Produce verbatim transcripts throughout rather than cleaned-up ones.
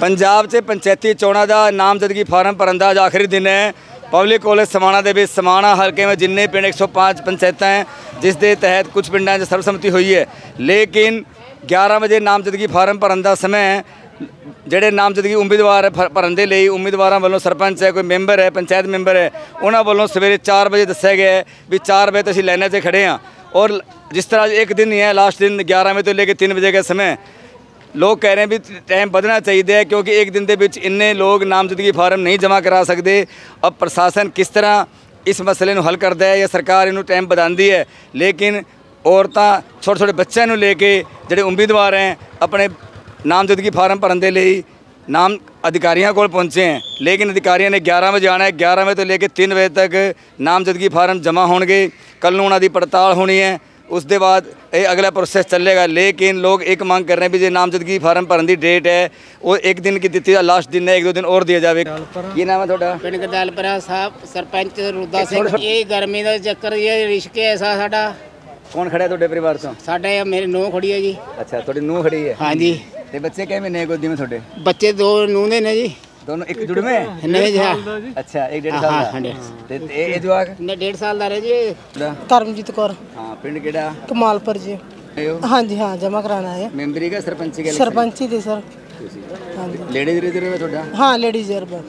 पंजाब से पंचायती चोणों का नामजदगी फार्म भरन का अज आखिरी दिन है। पब्लिक कॉलेज समाणा के समाणा हल्के में जिन्ने पिंड एक सौ पाँच पंचायत हैं, जिस के तहत कुछ पिंडों में सर्वसम्मति हुई है, लेकिन ग्यारह बजे नामजदगी फार्म भरन का समय ਜਿਹੜੇ नामजदगी उम्मीदवार भरन के लिए उम्मीदवारों वालों सरपंच है, कोई मैंबर है, पंचायत मैंबर है, उन्होंने वालों सवेरे चार बजे दस्या गया है भी चार बजे तो असीं लाइनां 'ਚ खड़े हाँ। और जिस तरह एक दिन ही है, लास्ट दिन ग्यारह बजे तो लेकर तीन बजे का समय, लोग कह रहे हैं भी टाइम बढ़ना चाहिए क्योंकि एक दिन के विच इन्ने लोग नामजदगी फार्म नहीं जमा करा सकते। अब प्रशासन किस तरह इस मसले को हल करता है या सरकार इनू टाइम बढ़ाती है, लेकिन औरतां छोटे छोटे बच्चों को लेके जोड़े उम्मीदवार हैं अपने नामजदगी फार्म भरन के लिए नाम अधिकारियों को पहुँचे हैं, लेकिन अधिकारियों ने ग्यारह बजे आना है। ग्यारह बजे तो लेकर तीन बजे तक नामजदगी फार्म जमा होंगे। कल उन्होंने पड़ताल होनी है, उसके बाद ये अगला प्रोसैस चलेगा। लेकिन लोग एक मांग कर रहे हैं भी जो नामजदगी फार्म भरन की डेट है वो एक दिन की दी, लास्ट दिन है, एक दो दिन और दिया जाए। की नाम है थोड़ा? पिंड गरदालपुरा साहब, सरपंच रुदा सिंह। ये गर्मी का चक्कर, ये रिश्क ऐसा साडा। कौन खड़ा है ਤੁਹਾਡੇ परिवार ਤੋਂ? साडे मेरी ਨੂੰਹ खड़ी है जी। अच्छा, ਤੁਹਾਡੀ ਨੂੰਹ ਖੜੀ ਹੈ? हाँ जी। ਤੇ ਬੱਚੇ ਕਿੰਨੇ ਮਹੀਨੇ ਗੋਦੀ में ਤੁਹਾਡੇ? बच्चे दो ਨੂੰਹ ਦੇ ਨੇ जी। दोनों एक जुड़ में? नहीं जी। अच्छा, एक डेढ़ साल हाँ, ਦਾ ਤੇ ਇਹ ਜਵਾਕ? ने डेढ़ साल ਦਾ रहे जी। करमजीत कौर। हाँ, पिंड ਕਿਹੜਾ? कमालपुर जी। हाँ जी, हाँ जमा कराना है। ਮੈਂਬਰੀ का सरपंची का? सरपंची थी सर। हाँ जी। लेडीज रिजर्व है ਤੁਹਾਡਾ? हाँ लेडीज रिजर्व।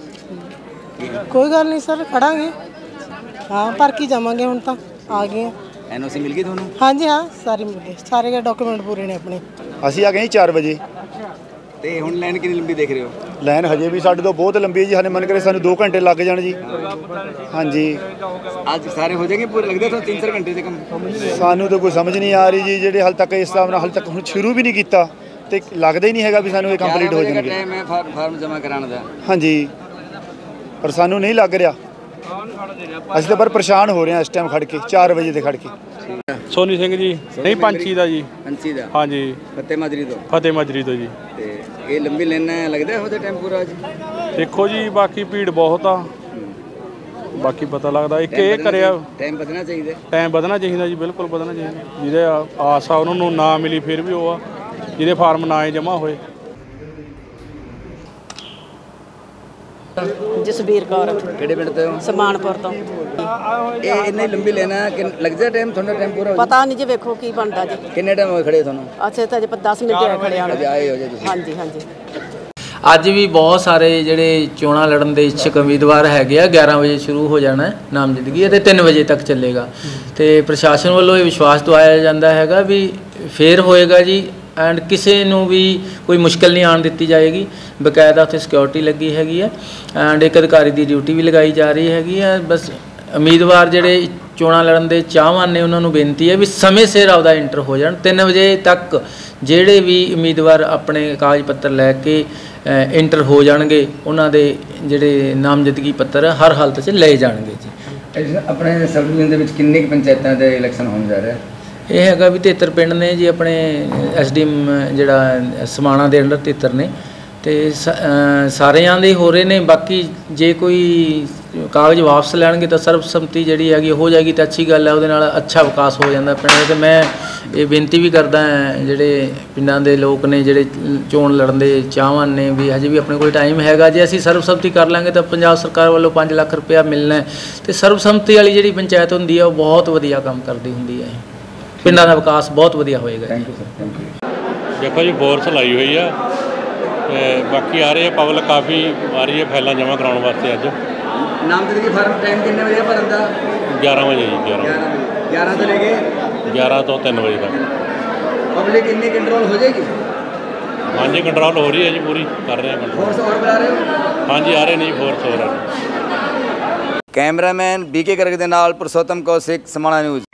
कोई गल नहीं सर, खड़ांगे। हाँ भर के जावांगे, हुण तां आ गए। एनओसी मिल गई ਤੁਹਾਨੂੰ? हाँ जी, हाँ सारी मिल गई, सारे के डॉक्यूमेंट पूरे ने अपने। ਅਸੀਂ ਆ ਗਏ ਚਾਰ ਵਜੇ ਤੇ ਹੁਣ ਲਾਈਨ ਕਿੰਨੀ ਲੰਬੀ ਦੇਖ ਰਹੇ ਹੋ? ਲਾਈਨ ਹਜੇ ਵੀ ਸਾਡੇ ਤੋਂ ਬਹੁਤ ਲੰਬੀ ਹੈ ਜੀ। ਹਾਲੇ ਮੰਨ ਕੇ ਸਾਨੂੰ ਦੋ ਘੰਟੇ ਲੱਗ ਜਾਣ ਜੀ। ਹਾਂਜੀ, ਅੱਜ ਸਾਰੇ ਹੋ ਜਾਣਗੇ ਪੂਰੇ? ਲੱਗਦਾ ਤੁਹਾਨੂੰ तीन चार ਘੰਟੇ ਦੇ ਕੰਮ? ਸਾਨੂੰ ਤਾਂ ਕੋਈ ਸਮਝ ਨਹੀਂ ਆ ਰਹੀ ਜੀ। ਜਿਹੜੇ ਹਾਲ ਤੱਕ ਇਸ ਹਿਸਾਬ ਨਾਲ ਹਾਲ ਤੱਕ ਹੁਣ ਸ਼ੁਰੂ ਵੀ ਨਹੀਂ ਕੀਤਾ ਤੇ ਲੱਗਦਾ ਹੀ ਨਹੀਂ ਹੈਗਾ ਵੀ ਸਾਨੂੰ ਇਹ ਕੰਪਲੀਟ ਹੋ ਜਾਣਗੇ। ਟਾਈਮ ਹੈ ਫਾਰਮ ਜਮ੍ਹਾਂ ਕਰਾਉਣ ਦਾ? ਹਾਂਜੀ, ਪਰ ਸਾਨੂੰ ਨਹੀਂ ਲੱਗ ਰਿਹਾ। ਅਸੀਂ ਤਾਂ ਪਰ ਪਰੇਸ਼ਾਨ ਹੋ ਰਹੇ ਹਾਂ ਇਸ ਟਾਈਮ ਖੜ ਕੇ ਚਾਰ ਵਜੇ ਤੇ ਖੜ ਕੇ। सोनी सिंह जी। नहीं पंची दा जी। पंची दा? हाँ जी। फतेह माजरी तो? फतेह माजरी तो जी। ते ये लंबी लाइन है, लगदा है टाइम पूरा जी? देखो जी, बाकी भीड़ बहुत आ, बाकी पता लगता एक ये करिया टाइम बदलना चाहिए। टाइम बदलना चाहिए जी, बिल्कुल बदलना चाहिए। जिहदे आस आ उन्होंने ना मिली फिर भी वो आ जिहदे फार्म ना ही जमा होए। जसबीर कौर। ਕਿਹੜੇ ਪਿੰਡ ਤੋਂ? समानपुर तो। ਇਹ ਇੰਨੀ ਲੰਬੀ ਲੈਣਾ ਕਿ ਲੱਗ ਜਾ ਟਾਈਮ? ਤੁਹਾਡਾ ਟਾਈਮ ਪੂਰਾ ਹੋ पता नहीं जी, वेखो की बनता जी। ਕਿੰਨੇ ਟਾਈਮ ਹੋਏ ਖੜੇ ਤੁਹਾਨੂੰ? अच्छे तो अजे दस मिनट होए खड़े आने। ਆਏ ਹੋ ਜੇ ਤੁਸੀਂ? हाँ जी, हाँ जी। ਅੱਜ ਵੀ ਬਹੁਤ ਸਾਰੇ ਜਿਹੜੇ ਚੋਣਾਂ ਲੜਨ ਦੇ ਇੱਛੁਕ ਉਮੀਦਵਾਰ ਹੈਗੇ ਆ। ਗਿਆਰਾਂ ਵਜੇ ਸ਼ੁਰੂ ਹੋ ਜਾਣਾ ਨਾਮਜ਼ਦਗੀ ਅਤੇ ਤਿੰਨ ਵਜੇ ਤੱਕ ਚੱਲੇਗਾ ਤੇ ਪ੍ਰਸ਼ਾਸਨ ਵੱਲੋਂ ਇਹ ਵਿਸ਼ਵਾਸ ਦਵਾਇਆ ਜਾਂਦਾ ਹੈਗਾ ਵੀ ਫੇਰ ਹੋਏਗਾ ਜੀ। ਐਂਡ ਕਿਸੇ ਨੂੰ ਵੀ ਕੋਈ ਮੁਸ਼ਕਿਲ ਨਹੀਂ ਆਉਣ ਦਿੱਤੀ ਜਾਏਗੀ। ਬਕਾਇਦਾ ਉੱਥੇ ਸਿਕਿਉਰਿਟੀ ਲੱਗੀ ਹੈਗੀ ਹੈ ਐਂਡ ਇੱਕ ਅਧਿਕਾਰੀ ਦੀ ਡਿਊਟੀ ਵੀ ਲਗਾਈ ਜਾ ਰਹੀ ਹੈਗੀ ਹੈ। ਬਸ ਉਮੀਦਵਾਰ ਜਿਹੜੇ ਚੋਣਾਂ ਲੜਨ ਦੇ ਚਾਹਵਾਨ ਨੇ ਉਹਨਾਂ ਨੂੰ ਬੇਨਤੀ ਹੈ ਵੀ ਸਮੇਂ ਸਿਰ ਆਪਦਾ ਇੰਟਰ ਹੋ ਜਾਣ। ਤਿੰਨ ਵਜੇ ਤੱਕ ਜਿਹੜੇ ਵੀ ਉਮੀਦਵਾਰ ਆਪਣੇ ਕਾਗਜ਼ ਪੱਤਰ ਲੈ ਕੇ ਇੰਟਰ ਹੋ ਜਾਣਗੇ ਉਹਨਾਂ ਦੇ ਜਿਹੜੇ ਨਾਮਜ਼ਦਗੀ ਪੱਤਰ ਹਰ ਹਾਲਤ 'ਚ ਲਏ ਜਾਣਗੇ ਜੀ। ਆਪਣੇ ਸਬ ਡਿਵੀਜ਼ਨ ਦੇ ਵਿੱਚ ਕਿੰਨੇ ਕੁ ਪੰਚਾਇਤਾਂ ਦੇ ਇਲੈਕਸ਼ਨ ਹੋਣ ਜਾ ਰਿਹਾ? ਇਹ ਹੈਗਾ ਵੀ ਤਿਹੱਤਰ ਪਿੰਡ ਨੇ ਜੀ ਆਪਣੇ ਐਸ ਡੀ ਐਮ ਜਿਹੜਾ ਸਮਾਣਾ ਦੇ ਅੰਡਰ ਤਿਹੱਤਰ ਨੇ ਤੇ ਸਾਰਿਆਂ ਦੇ ਹੋ ਰਹੇ ਨੇ। ਬਾਕੀ ਜੇ ਕੋਈ ਕਾਗਜ਼ ਵਾਪਸ ਲੈਣਗੇ ਤਾਂ ਸਰਬਸੰਮਤੀ ਜਿਹੜੀ ਹੈਗੀ ਹੋ ਜਾਏਗੀ ਤਾਂ ਅੱਛੀ ਗੱਲ ਹੈ, ਉਹਦੇ ਨਾਲ ਅੱਛਾ ਵਿਕਾਸ ਹੋ ਜਾਂਦਾ ਪਿੰਡ ਦਾ। ਤੇ ਮੈਂ ਇਹ ਬੇਨਤੀ ਵੀ ਕਰਦਾ ਜਿਹੜੇ ਪਿੰਡਾਂ ਦੇ ਲੋਕ ਨੇ ਜਿਹੜੇ ਚੋਣ ਲੜਨ ਦੇ ਚਾਹਵਾਨ ਨੇ ਵੀ ਹਜੇ ਵੀ ਆਪਣੇ ਕੋਲ ਟਾਈਮ ਹੈਗਾ। ਜੇ ਅਸੀਂ ਸਰਬਸੰਮਤੀ ਕਰ ਲਾਂਗੇ ਤਾਂ ਪੰਜਾਬ ਸਰਕਾਰ ਵੱਲੋਂ ਪੰਜ ਲੱਖ ਰੁਪਇਆ ਮਿਲਣਾ ਤੇ ਸਰਬਸੰਮਤੀ ਵਾਲੀ ਜਿਹੜੀ ਪੰਚਾਇਤ ਹੁੰਦੀ ਹੈ ਉਹ ਬਹੁਤ ਵਧੀਆ ਕੰਮ ਕਰਦੀ ਹੁੰਦੀ ਹੈ। ਪਿੰਡਾਂ ਦਾ ਵਿਕਾਸ ਬਹੁਤ ਵਧੀਆ ਹੋਏਗਾ। Thank you sir, thank you. ਦੇਖੋ ਜੀ, ਫੋਰਸ ਲਾਈ ਹੋਈ ਆ ਤੇ ਬਾਕੀ ਆ ਰਹੇ ਆ, ਪਬਲਿਕ ਕਾਫੀ ਆ ਰਹੀ ਹੈ ਫਾਈਲਾਂ ਜਮ੍ਹਾਂ ਕਰਾਉਣ ਵਾਸਤੇ। ਅੱਜ ਨਾਮਜ਼ਦਗੀ ਫਾਰਮ ਟਾਈਮ ਕਿੰਨੇ ਵਜੇ ਭਰਨ ਦਾ? ਗਿਆਰਾਂ ਵਜੇ ਜੀ। ਗਿਆਰਾਂ ਗਿਆਰਾਂ ਤੋਂ ਲੈ ਕੇ ਗਿਆਰਾਂ ਤੋਂ ਤਿੰਨ ਵਜੇ ਤੱਕ। ਪਬਲਿਕ ਇੰਨੀ ਕੰਟਰੋਲ ਹੋ ਜਾਏਗੀ? ਹਾਂਜੀ, ਕੰਟਰੋਲ ਹੋ ਰਹੀ ਹੈ ਜੀ, ਪੂਰੀ ਕਰ ਰਹੇ ਆ ਕੰਟਰੋਲ। ਫੋਰਸ ਹੋਰ ਬੁਲਾ ਰਹੇ ਹੋ? ਹਾਂਜੀ, ਆ ਰਹੇ ਨੇ ਜੀ, ਫੋਰਸ ਹੋਰ ਆ ਰਹੀ। ਕੈਮਰਾਮੈਨ ਬੀ ਕੇ ਗਰਗ ਦੇ ਨਾਲ ਪੁਰਸ਼ੋਤਮ ਕੌਸ਼ਿਕ, ਸਮਾਣਾ ਨਿਊਜ਼।